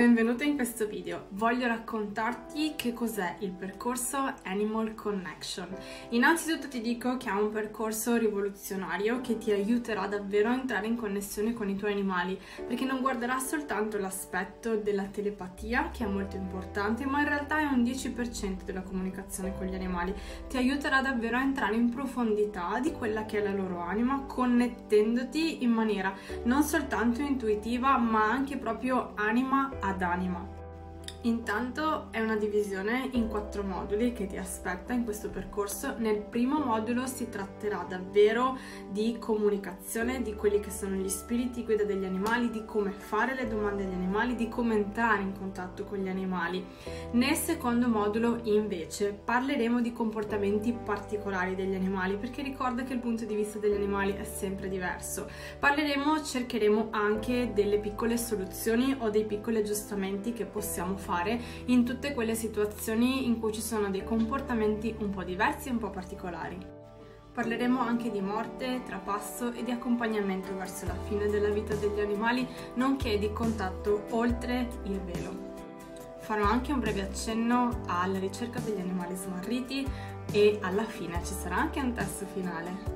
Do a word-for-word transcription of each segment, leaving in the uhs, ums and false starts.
Benvenuto in questo video. Voglio raccontarti che cos'è il percorso Animal Connection. Innanzitutto ti dico che è un percorso rivoluzionario che ti aiuterà davvero a entrare in connessione con i tuoi animali, perché non guarderà soltanto l'aspetto della telepatia, che è molto importante, ma in realtà è un dieci per cento della comunicazione con gli animali. Ti aiuterà davvero a entrare in profondità di quella che è la loro anima, connettendoti in maniera non soltanto intuitiva, ma anche proprio anima ad anima. Intanto è una divisione in quattro moduli che ti aspetta in questo percorso. Nel primo modulo si tratterà davvero di comunicazione, di quelli che sono gli spiriti guida degli animali, di come fare le domande agli animali, di come entrare in contatto con gli animali. Nel secondo modulo invece parleremo di comportamenti particolari degli animali, perché ricorda che il punto di vista degli animali è sempre diverso. Parleremo, cercheremo anche delle piccole soluzioni o dei piccoli aggiustamenti che possiamo fare in tutte quelle situazioni in cui ci sono dei comportamenti un po' diversi e un po' particolari. Parleremo anche di morte, trapasso e di accompagnamento verso la fine della vita degli animali, nonché di contatto oltre il velo. Farò anche un breve accenno alla ricerca degli animali smarriti e alla fine ci sarà anche un test finale.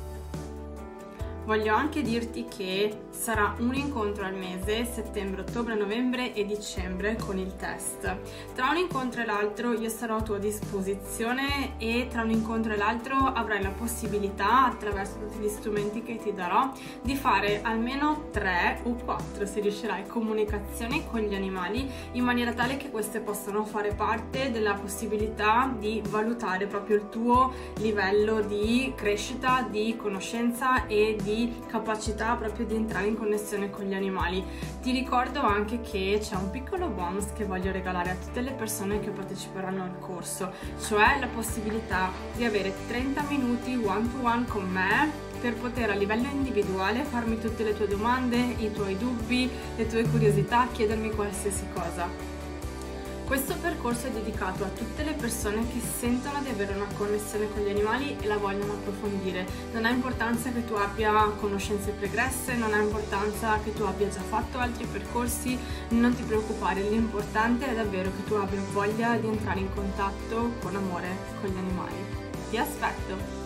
Voglio anche dirti che sarà un incontro al mese, settembre, ottobre, novembre e dicembre con il test. Tra un incontro e l'altro io sarò a tua disposizione e tra un incontro e l'altro avrai la possibilità, attraverso tutti gli strumenti che ti darò, di fare almeno tre o quattro, se riuscirai, comunicazioni con gli animali, in maniera tale che queste possano fare parte della possibilità di valutare proprio il tuo livello di crescita, di conoscenza e di capacità proprio di entrare in connessione con gli animali. Ti ricordo anche che c'è un piccolo bonus che voglio regalare a tutte le persone che parteciperanno al corso, cioè la possibilità di avere trenta minuti one to one con me per poter a livello individuale farmi tutte le tue domande, i tuoi dubbi, le tue curiosità, chiedermi qualsiasi cosa. Questo percorso è dedicato a tutte le persone che sentono di avere una connessione con gli animali e la vogliono approfondire. Non ha importanza che tu abbia conoscenze pregresse, non ha importanza che tu abbia già fatto altri percorsi, non ti preoccupare, l'importante è davvero che tu abbia voglia di entrare in contatto con amore con gli animali. Ti aspetto!